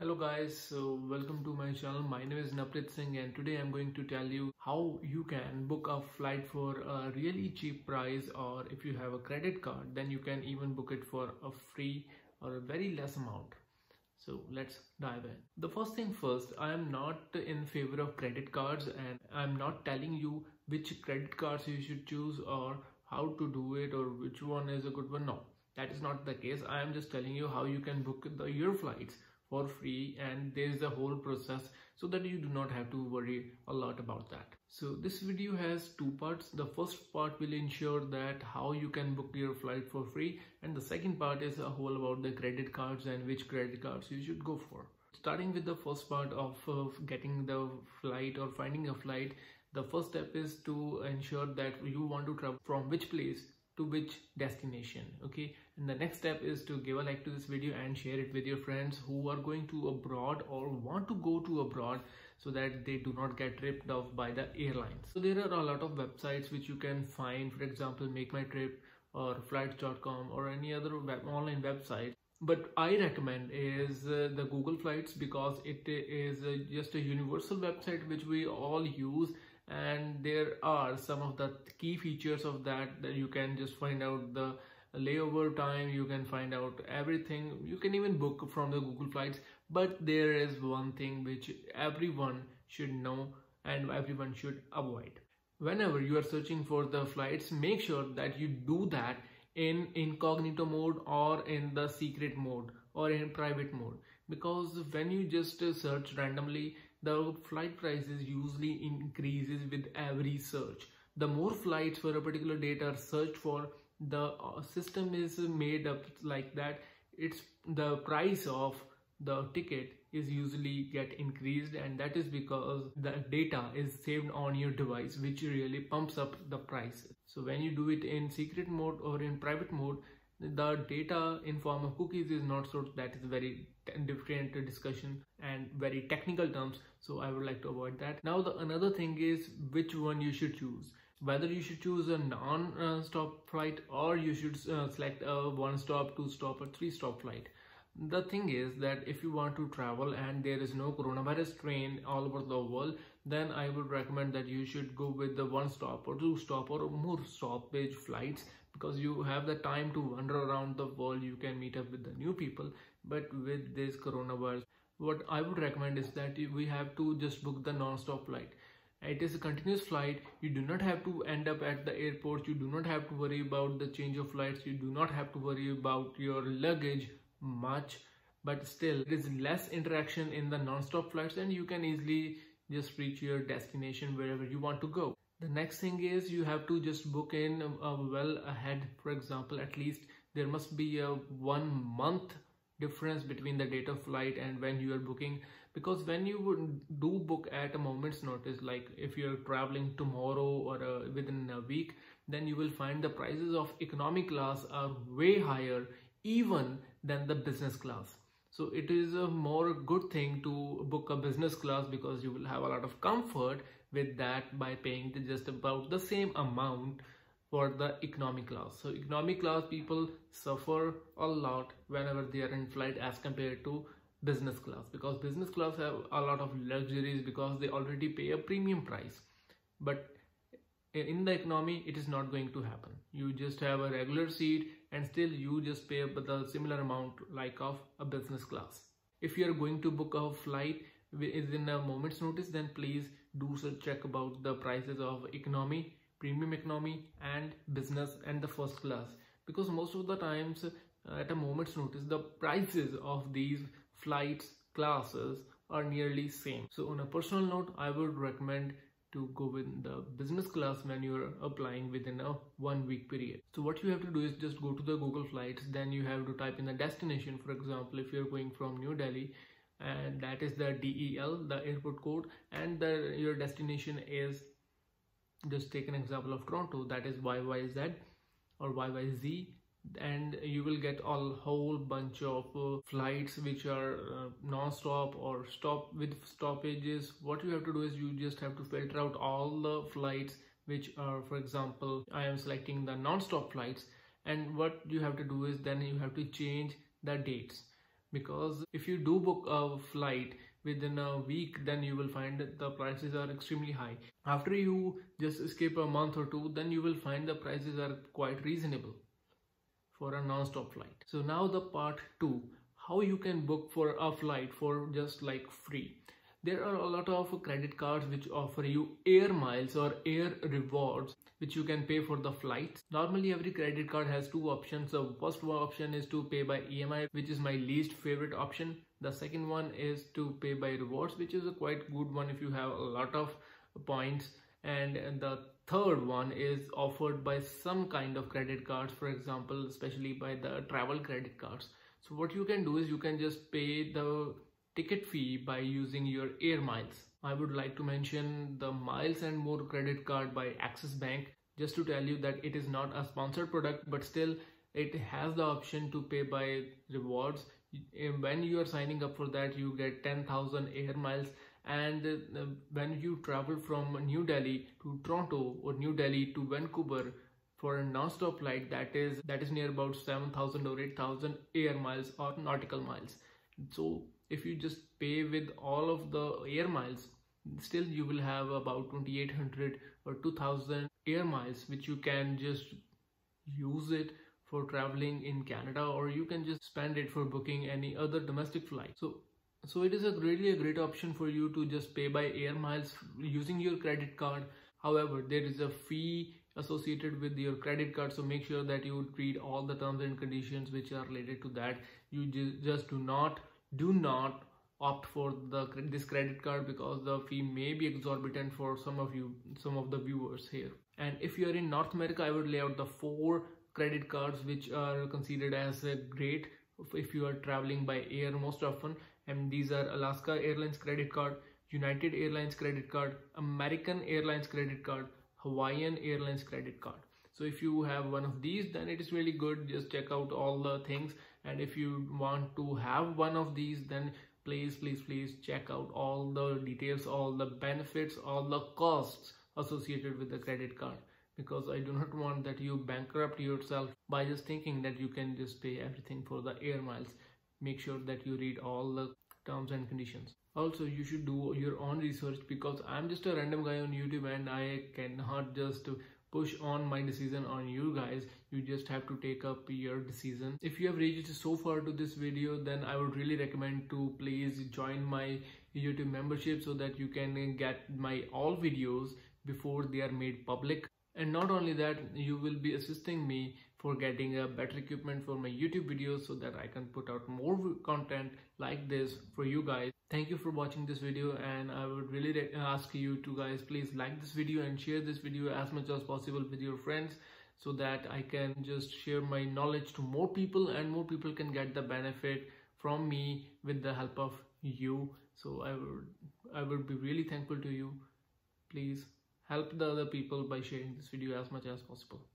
Hello guys, so welcome to my channel. My name is Naprit Singh and today I'm going to tell you how you can book a flight for a really cheap price, or if you have a credit card then you can even book it for a free or a very less amount. So let's dive in. The first thing first, I am not in favor of credit cards and I'm not telling you which credit cards you should choose or how to do it or which one is a good one. No, that is not the case. I am just telling you how you can book your flights for free, and there is a whole process so that you do not have to worry a lot about that. So this video has two parts. The first part will ensure that how you can book your flight for free, and the second part is a whole about the credit cards and which credit cards you should go for. Starting with the first part of getting the flight or finding a flight, the first step is to ensure that you want to travel from which place to which destination. Okay, and the next step is to give a like to this video and share it with your friends who are going to abroad or want to go to abroad, so that they do not get ripped off by the airlines. So there are a lot of websites which you can find, for example Make My Trip or flights.com or any other online website. But I recommend is the Google Flights, because it is just a universal website which we all use, and there are some of the key features of that you can just find out the layover time, you can find out everything, you can even book from the Google Flights. But there is one thing which everyone should know and everyone should avoid. Whenever you are searching for the flights, make sure that you do that in incognito mode or in the secret mode or in private mode, because when you just search randomly, the flight prices usually increases with every search. The more flights for a particular date are searched for, the system is made up like that it's the price of the ticket is usually get increased, and that is because the data is saved on your device, which really pumps up the prices. So when you do it in secret mode or in private mode, the data in form of cookies is not stored. That is very different discussion and very technical terms, so I would like to avoid that. Now the another thing is which one you should choose, whether you should choose a non-stop flight or you should select a one-stop, two-stop or three-stop flight. The thing is that if you want to travel and there is no coronavirus strain all over the world, then I would recommend that you should go with the one-stop or two-stop or more stoppage flights, because you have the time to wander around the world, you can meet up with the new people. But with this coronavirus, what I would recommend is that we have to just book the non-stop flight. It is a continuous flight. You do not have to end up at the airport, you do not have to worry about the change of flights, you do not have to worry about your luggage much, but still it is less interaction in the non-stop flights and you can easily just reach your destination wherever you want to go. The next thing is you have to just book in well ahead. For example, at least there must be a 1 month difference between the date of flight and when you are booking, because when you do book at a moment's notice, like if you're traveling tomorrow or within a week, then you will find the prices of economy class are way higher even than the business class. So it is a more good thing to book a business class, because you will have a lot of comfort with that by paying just about the same amount for the economy class. So economy class people suffer a lot whenever they are in flight as compared to business class, because business class have a lot of luxuries because they already pay a premium price. But in the economy it is not going to happen. You just have a regular seat and still you just pay the similar amount like of a business class. If you are going to book a flight within a moment's notice, then please do so check about the prices of economy, premium economy and business and the first class, because most of the times at a moment's notice the prices of these flights classes are nearly same. So on a personal note, I would recommend to go with the business class when you are applying within a 1 week period. So what you have to do is just go to the Google Flights, then you have to type in the destination. For example, if you're going from New Delhi, and that is the DEL, the airport code, and your destination is, just take an example of Toronto, that is YYZ or YYZ, and you will get a whole bunch of flights which are non-stop or stop with stoppages. What you have to do is you just have to filter out all the flights which are, for example, I am selecting the non-stop flights, and what you have to do is then you have to change the dates. because if you do book a flight within a week, then you will find that the prices are extremely high. After you just skip a month or two, then you will find the prices are quite reasonable for a non-stop flight. So now the part 2, how you can book for a flight for just like free. There are a lot of credit cards which offer you air miles or air rewards which you can pay for the flights. Normally every credit card has two options. The first option is to pay by EMI, which is my least favorite option. The second one is to pay by rewards, which is a quite good one if you have a lot of points. And the third one is offered by some kind of credit cards, for example, especially by the travel credit cards. So what you can do is you can just pay the ticket fee by using your air miles. I would like to mention the Miles and More credit card by Axis Bank, just to tell you that it is not a sponsored product, but still it has the option to pay by rewards. When you are signing up for that, you get 10,000 air miles, and when you travel from New Delhi to Toronto or New Delhi to Vancouver for a non-stop flight, that is near about 7,000 or 8,000 air miles or nautical miles. So if you just pay with all of the air miles, still you will have about 2,800 or 2,000 air miles, which you can just use it for traveling in Canada, or you can just spend it for booking any other domestic flight. So it is really a great option for you to just pay by air miles using your credit card. However, there is a fee associated with your credit card, so make sure that you read all the terms and conditions which are related to that. You just do not opt for this credit card, because the fee may be exorbitant for some of the viewers here. And if you are in North America, I would lay out the 4 credit cards which are considered as great if you are traveling by air most often, and these are Alaska Airlines credit card, United Airlines credit card, American Airlines credit card, Hawaiian Airlines credit card. So if you have one of these, then it is really good. Just check out all the things, and if you want to have one of these, then please check out all the details, all the benefits, all the costs associated with the credit card, because I do not want that you bankrupt yourself by just thinking that you can just pay everything for the air miles. Make sure that you read all the terms and conditions. Also, you should do your own research, because I'm just a random guy on YouTube and I cannot just push on my decision on you guys. You just have to take up your decision. If you have reached so far to this video, then I would really recommend to please join my YouTube membership, so that you can get my all videos before they are made public. And not only that, you will be assisting me for getting a better equipment for my YouTube videos, so that I can put out more content like this for you guys. Thank you for watching this video, and I would really ask you to guys please like this video and share this video as much as possible with your friends, so that I can just share my knowledge to more people, and more people can get the benefit from me with the help of you. So I would be really thankful to you. Please help the other people by sharing this video as much as possible.